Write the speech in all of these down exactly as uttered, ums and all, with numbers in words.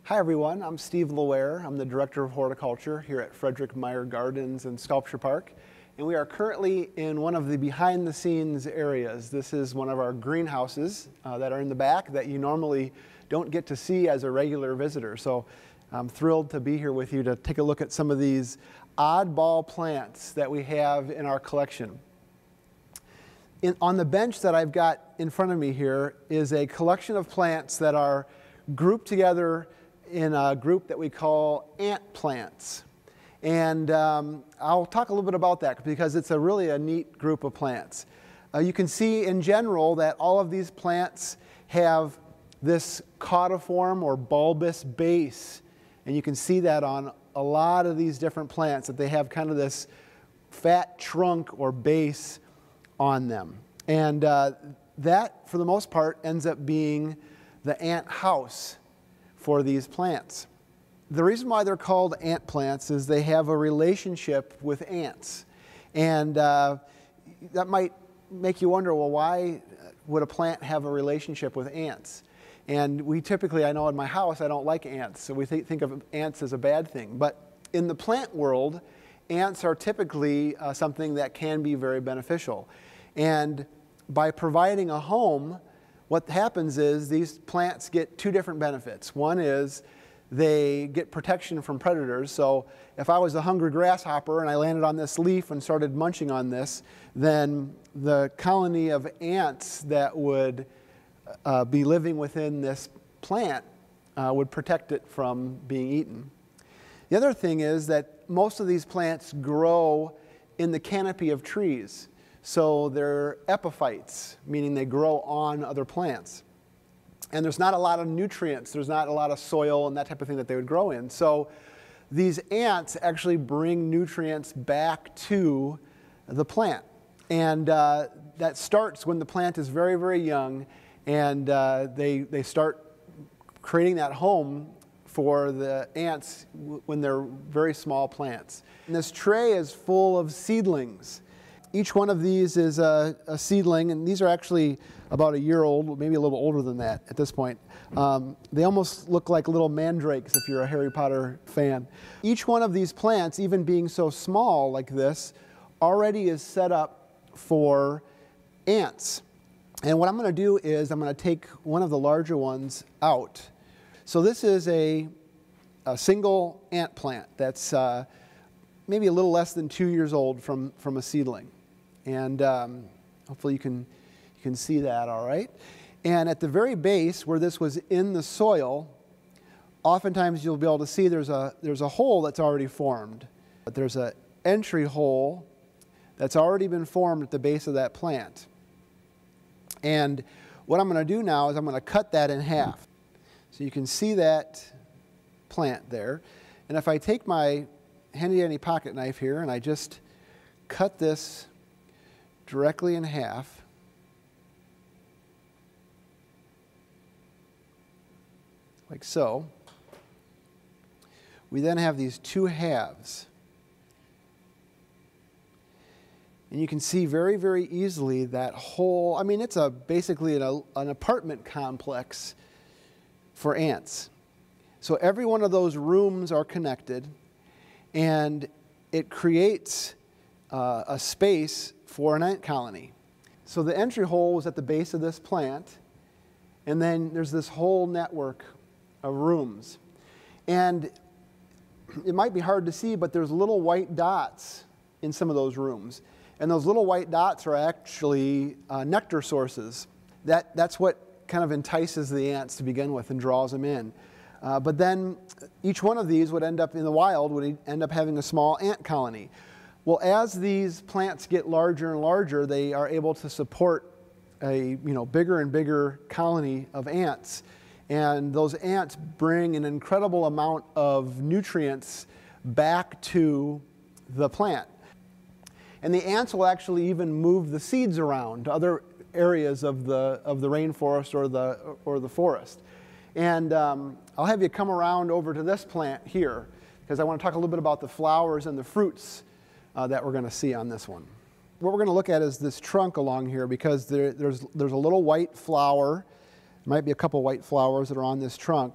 Hi everyone, I'm Steve LaWarre. I'm the Director of Horticulture here at Frederik Meijer Gardens and Sculpture Park. And we are currently in one of the behind the scenes areas. This is one of our greenhouses uh, that are in the back that you normally don't get to see as a regular visitor. So I'm thrilled to be here with you to take a look at some of these oddball plants that we have in our collection. In, on the bench that I've got in front of me here is a collection of plants that are grouped together in a group that we call ant plants. And um, I'll talk a little bit about that because it's a really a neat group of plants. Uh, you can see in general that all of these plants have this caudiform or bulbous base. And you can see that on a lot of these different plants, that they have kind of this fat trunk or base on them. And uh, that, for the most part, ends up being the ant house for these plants. The reason why they're called ant plants is they have a relationship with ants. And uh, that might make you wonder, well, why would a plant have a relationship with ants? And we typically, I know in my house, I don't like ants, so we th think of ants as a bad thing. But in the plant world, ants are typically uh, something that can be very beneficial. And by providing a home, what happens is these plants get two different benefits. One is they get protection from predators. So if I was a hungry grasshopper and I landed on this leaf and started munching on this, then the colony of ants that would uh, be living within this plant uh, would protect it from being eaten. The other thing is that most of these plants grow in the canopy of trees. So they're epiphytes, meaning they grow on other plants. And there's not a lot of nutrients, there's not a lot of soil and that type of thing that they would grow in. So these ants actually bring nutrients back to the plant. And uh, that starts when the plant is very, very young, and uh, they, they start creating that home for the ants when they're very small plants. And this tray is full of seedlings. Each one of these is a, a seedling, and these are actually about a year old, maybe a little older than that at this point. Um, they almost look like little mandrakes if you're a Harry Potter fan. Each one of these plants, even being so small like this, already is set up for ants. And what I'm going to do is I'm going to take one of the larger ones out. So this is a, a single ant plant that's uh, maybe a little less than two years old from, from a seedling. And um, hopefully you can, you can see that all right. And at the very base where this was in the soil, oftentimes you'll be able to see there's a, there's a hole that's already formed. But there's an entry hole that's already been formed at the base of that plant. And what I'm going to do now is I'm going to cut that in half. So you can see that plant there. And if I take my handy dandy pocket knife here and I just cut this directly in half, like so, we then have these two halves. And you can see very, very easily that whole, I mean, it's a basically an, an apartment complex for ants. So every one of those rooms are connected, and it creates uh, a space for an ant colony. So the entry hole was at the base of this plant, and then there's this whole network of rooms. And it might be hard to see, but there's little white dots in some of those rooms. And those little white dots are actually uh, nectar sources. That, that's what kind of entices the ants to begin with and draws them in. Uh, but then each one of these would end up in the wild, would end up having a small ant colony. Well, as these plants get larger and larger, they are able to support a you know, bigger and bigger colony of ants. And those ants bring an incredible amount of nutrients back to the plant. And the ants will actually even move the seeds around to other areas of the, of the rainforest or the, or the forest. And um, I'll have you come around over to this plant here, because I want to talk a little bit about the flowers and the fruits uh, that we're going to see on this one. What we're going to look at is this trunk along here, because there, there's, there's a little white flower. There might be a couple white flowers that are on this trunk.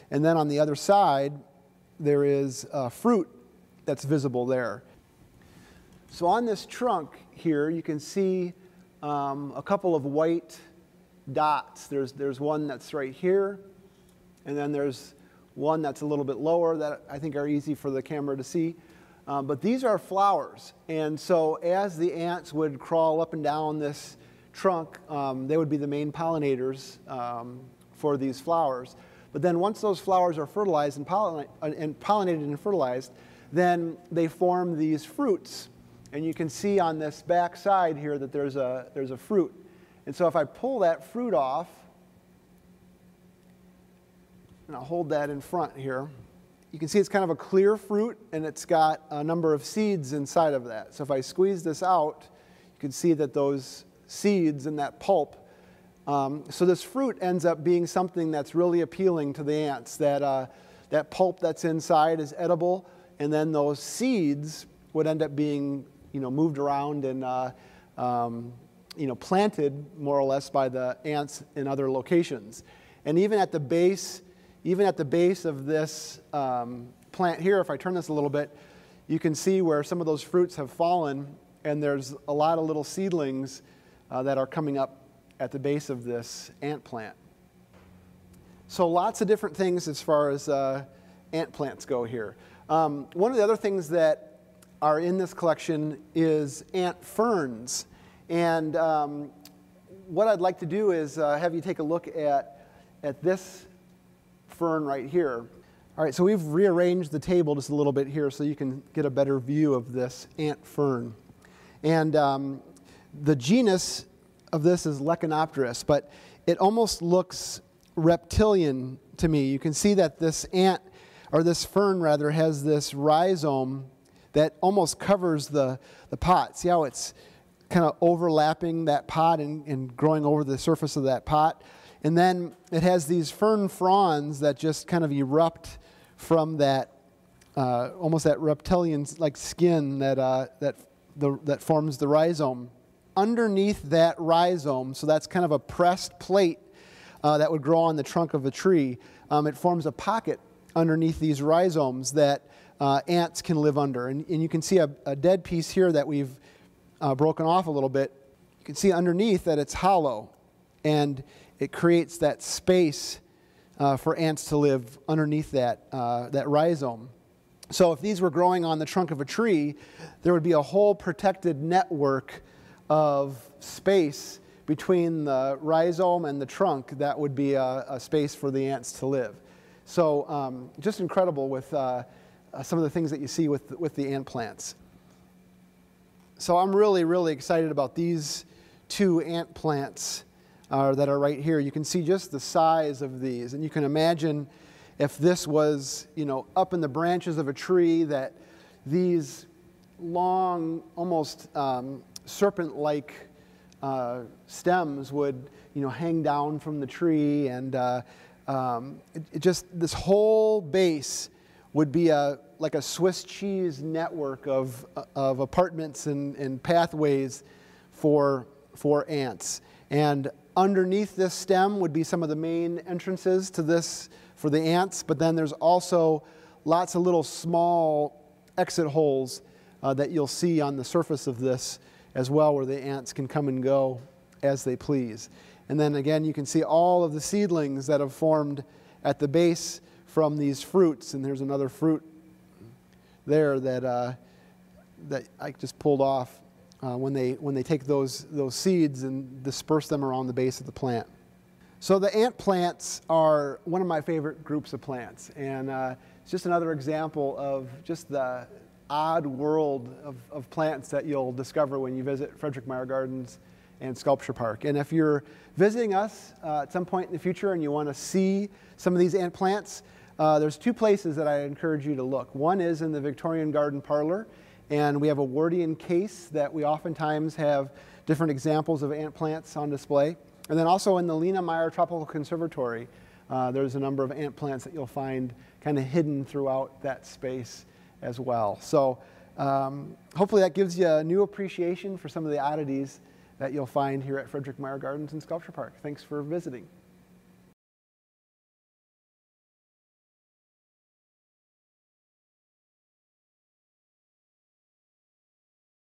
And then on the other side, there is uh, fruit that's visible there. So on this trunk here, you can see um, a couple of white dots. There's, there's one that's right here, and then there's one that's a little bit lower that I think are easy for the camera to see. Um, but these are flowers, and so as the ants would crawl up and down this trunk, um, they would be the main pollinators um, for these flowers. But then once those flowers are fertilized and, pollin and pollinated and fertilized, then they form these fruits. And you can see on this back side here that there's a, there's a fruit. And so if I pull that fruit off, and I'll hold that in front here, you can see it's kind of a clear fruit, and it's got a number of seeds inside of that. So if I squeeze this out, you can see that those seeds and that pulp, um, so this fruit ends up being something that's really appealing to the ants. That, uh, that pulp that's inside is edible, and then those seeds would end up being, you know, moved around and uh, um, you know, planted more or less by the ants in other locations. And even at the base, even at the base of this um, plant here, if I turn this a little bit, you can see where some of those fruits have fallen, and there's a lot of little seedlings uh, that are coming up at the base of this ant plant. So lots of different things as far as uh, ant plants go here. Um, one of the other things that are in this collection is ant ferns. And um, what I'd like to do is uh, have you take a look at, at this fern right here. All right, so we've rearranged the table just a little bit here so you can get a better view of this ant fern. And um, the genus of this is Lechinopterus, but it almost looks reptilian to me. You can see that this ant, or this fern rather, has this rhizome that almost covers the, the pot. See how it's kind of overlapping that pot and, and growing over the surface of that pot? And then it has these fern fronds that just kind of erupt from that, uh, almost that reptilian-like skin that, uh, that, the, that forms the rhizome. Underneath that rhizome, so that's kind of a pressed plate uh, that would grow on the trunk of a tree, um, it forms a pocket underneath these rhizomes that uh, ants can live under. And, and you can see a, a dead piece here that we've uh, broken off a little bit. You can see underneath that it's hollow, and it creates that space uh, for ants to live underneath that, uh, that rhizome. So if these were growing on the trunk of a tree, there would be a whole protected network of space between the rhizome and the trunk that would be a, a space for the ants to live. So um, just incredible with uh, uh, some of the things that you see with, with the ant plants. So I'm really, really excited about these two ant plants Uh, that are right here. You can see just the size of these, and you can imagine if this was, you know, up in the branches of a tree, that these long, almost um, serpent-like uh, stems would, you know, hang down from the tree, and uh, um, it, it just, this whole base would be a like a Swiss cheese network of of apartments and, and pathways for for ants. And underneath this stem would be some of the main entrances to this for the ants, but then there's also lots of little small exit holes uh, that you'll see on the surface of this as well, where the ants can come and go as they please. And then again, you can see all of the seedlings that have formed at the base from these fruits, and there's another fruit there that, uh, that I just pulled off. Uh, when they when they take those those seeds and disperse them around the base of the plant. So the ant plants are one of my favorite groups of plants, and uh, it's just another example of just the odd world of, of plants that you'll discover when you visit Frederik Meijer Gardens and Sculpture Park. And if you're visiting us uh, at some point in the future and you want to see some of these ant plants, uh, there's two places that I encourage you to look. One is in the Victorian Garden Parlor. And we have a Wardian case that we oftentimes have different examples of ant plants on display. And then also in the Lena Meijer Tropical Conservatory, uh, there's a number of ant plants that you'll find kind of hidden throughout that space as well. So um, hopefully that gives you a new appreciation for some of the oddities that you'll find here at Frederik Meijer Gardens and Sculpture Park. Thanks for visiting.